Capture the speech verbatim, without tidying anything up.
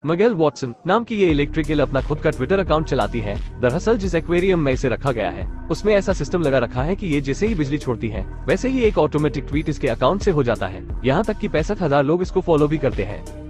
Miguel Watson नाम की ये इलेक्ट्रिक ईल अपना खुद का ट्विटर अकाउंट चलाती है। दरअसल जिस एक्वेरियम में इसे रखा गया है उसमें ऐसा सिस्टम लगा रखा है कि ये जैसे ही बिजली छोड़ती है वैसे ही एक ऑटोमेटिक ट्वीट इसके अकाउंट से हो जाता है। यहाँ तक कि पैंसठ हजार लोग इसको फॉलो भी करते हैं।